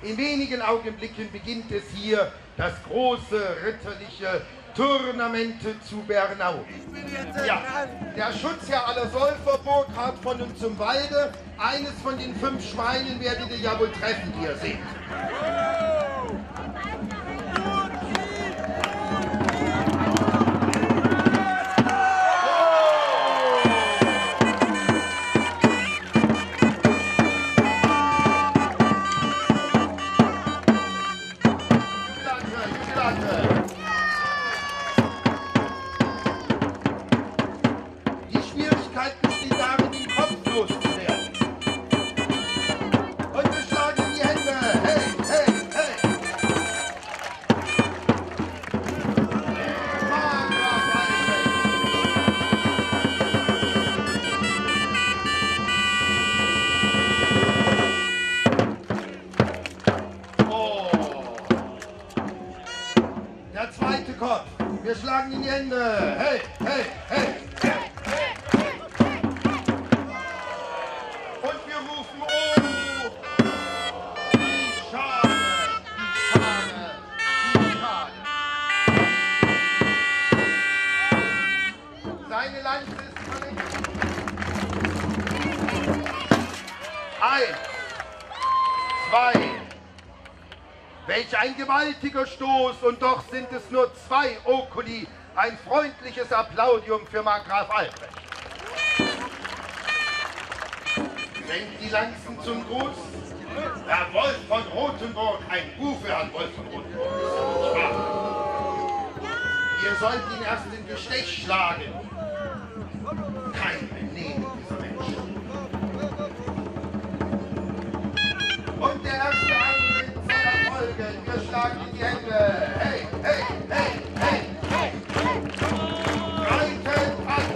In wenigen Augenblicken beginnt es hier, das große ritterliche Tournamente zu Bernau. Ja, der Schutzherr aller Säufer, Burkhard von und zum Walde, eines von den 5 Schweinen werdet ihr ja wohl treffen, wie ihr seht. Wir schlagen in die Hände. Hey, hey, hey, hey, hey. Und wir rufen, oh, wie schade, wie schade, wie schade. Seine Lanze ist verletzt. 1, 2. Welch ein gewaltiger Stoß, und doch sind es nur 2 Oculi. Ein freundliches Applaudium für Markgraf Albrecht. Senkt die Lanzen zum Gruß. Herr Wolf von Rothenburg, ein Ruf für Herrn Wolf von Rothenburg. Das ist nicht wahr. Ihr sollt ihn erst in Gestech schlagen. Kein Benehmen dieser Menschen. Und der erste Angriff soll erfolgen. Wir schlagen in die Hände. Hey, hey, hey, hey, hey. Reitet an.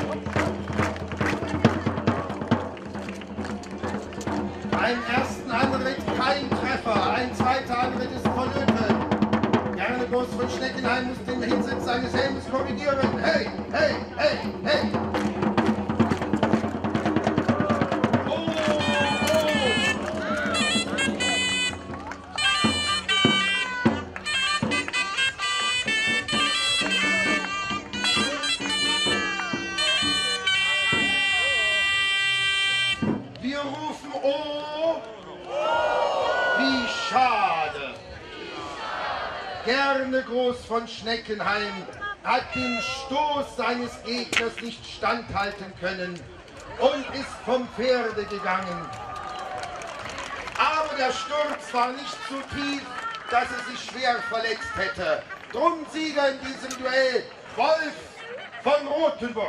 Beim ersten Anritt kein Treffer. Ein zweiter Anritt ist vonnöten. Gernegus von Schneckenheim muss den Hinsitz seines Helmes korrigieren. Hey, hey, hey, hey. Gernegus von Schneckenheim hat den Stoß seines Gegners nicht standhalten können und ist vom Pferde gegangen. Aber der Sturz war nicht so tief, dass er sich schwer verletzt hätte. Drum Sieger in diesem Duell Wolf von Rothenburg.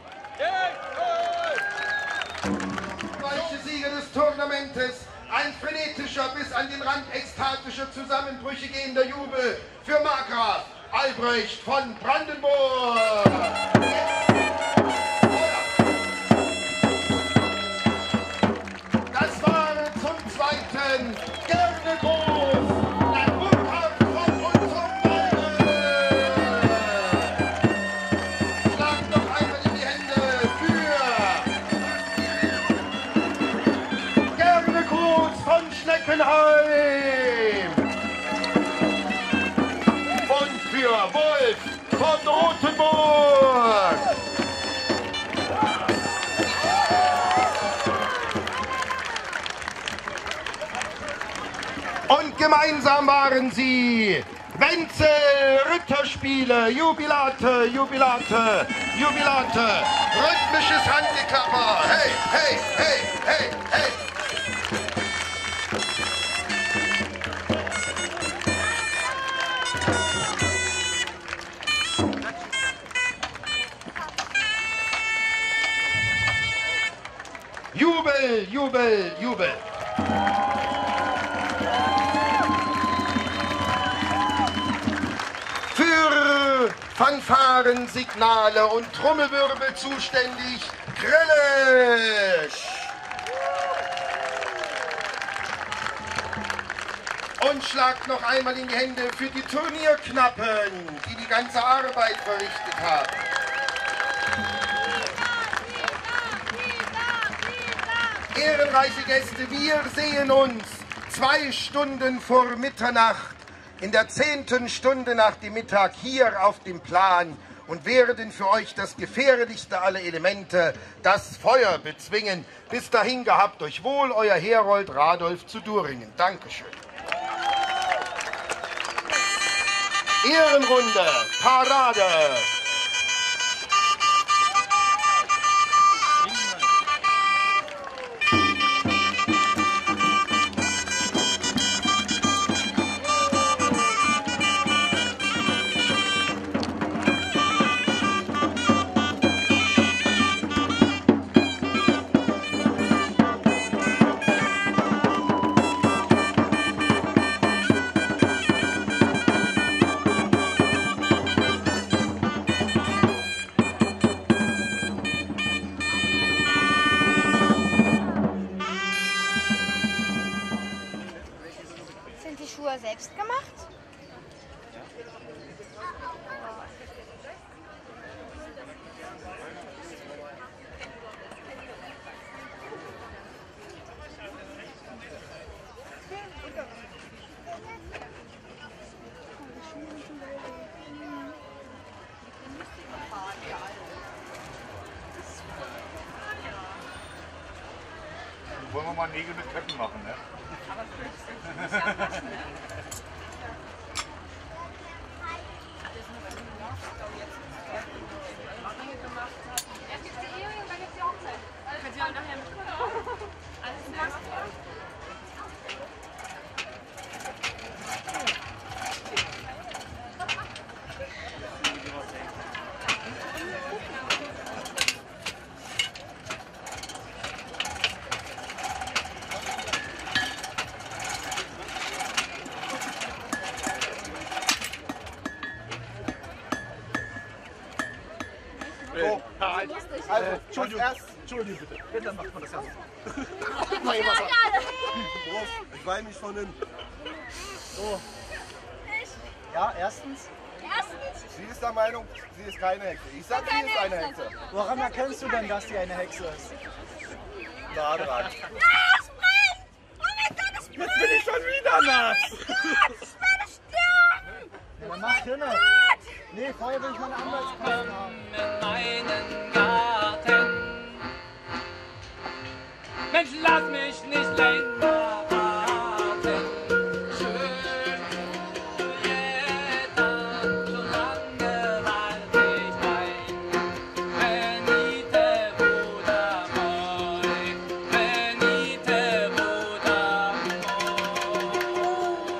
Weiche Sieger des Tournamentes. Ein frenetischer, bis an den Rand ekstatischer Zusammenbrüche gehender Jubel für Markgraf Albrecht von Brandenburg. Das war zum zweiten Gernegus, der Burkhard von unserem Walde. Schlagt noch einmal in die Hände für Gernegus von Schneckenheim und für Wolf von Rothenburg. Und gemeinsam waren sie Wenzel, Ritterspiele, Jubilate, Jubilate, Jubilate, rhythmisches Handgeklapper, hey, hey, hey, hey, hey. Jubel, Jubel, Jubel. Für Fanfaren, Signale und Trommelwirbel zuständig Grillesch. Und schlagt noch einmal in die Hände für die Turnierknappen, die die ganze Arbeit verrichtet haben. Ehrenreiche Gäste, wir sehen uns 2 Stunden vor Mitternacht, in der 10. Stunde nach dem Mittag hier auf dem Plan und werden für euch das gefährlichste aller Elemente, das Feuer, bezwingen. Bis dahin gehabt euch wohl, euer Herold Radolf zu Duringen. Dankeschön. Ehrenrunde, Parade. Selbst gemacht? Wollen wir mal Nägel mit Köppen machen, ne? So, also, Entschuldigung bitte. Wenn, dann macht man das ja so. Ich weine mich von innen. So. Ja, erstens. Sie ist der Meinung, sie ist keine Hexe. Ich sag, sie ist eine Hexe. Woran erkennst du denn, dass sie eine Hexe ist? Baderat. Jetzt bin ich schon wieder nass. Ich werde sterben! Ja, dann mach hin. Nee, vorher will ich meine Anwaltskarten haben. In meinen Garten. Mensch, lass mich nicht länger warten. Schön, Julieta, so lange warte ich ein. Venite, Bruder moi, venite, Bruder moi.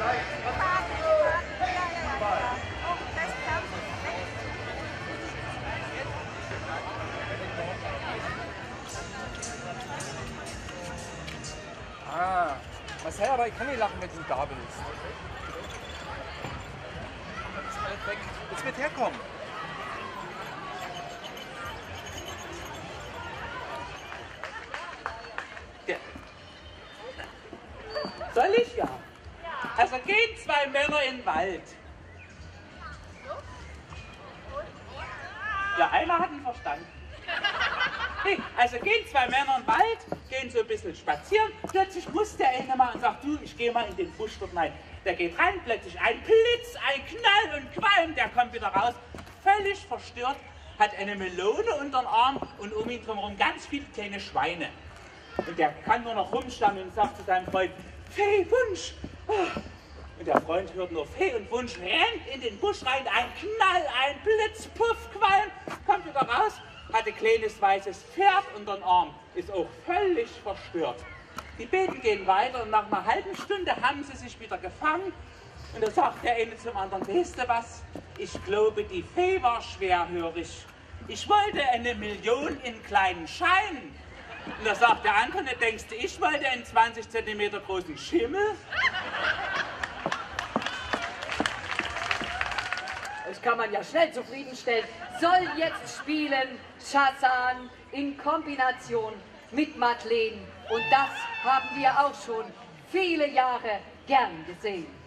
Ah, Marcel, aber ich kann nicht lachen, wenn du da bist. Jetzt wird herkommen. Ja. Soll ich ja? Also gehen zwei Männer in den Wald. Ja, einer hat ihn verstanden. Nee, also gehen zwei Männer in den Wald, gehen so ein bisschen spazieren, plötzlich muss der eine mal und sagt, du, ich gehe mal in den Busch dort rein. Der geht rein, plötzlich ein Blitz, ein Knall und Qualm, der kommt wieder raus, völlig verstört, hat eine Melone unter den Arm und um ihn drumherum ganz viele kleine Schweine. Und der kann nur noch rumstammeln und sagt zu seinem Freund, Fee, Wunsch. Und der Freund hört nur Fee und Wunsch, rennt in den Busch rein, ein Knall, ein Blitz, Puff, Qualm, kommt wieder raus, hat ein kleines weißes Pferd unter den Arm, ist auch völlig verstört. Die beiden gehen weiter und nach einer halben Stunde haben sie sich wieder gefangen. Und da sagt der eine zum anderen, weißt du was, ich glaube, die Fee war schwerhörig. Ich wollte eine Million in kleinen Scheinen. Und da sagt der andere, denkst du, ich wollte einen 20 cm großen Schimmel? Das kann man ja schnell zufriedenstellen. Soll jetzt spielen Shazan in Kombination mit Madeleine. Und das haben wir auch schon viele Jahre gern gesehen.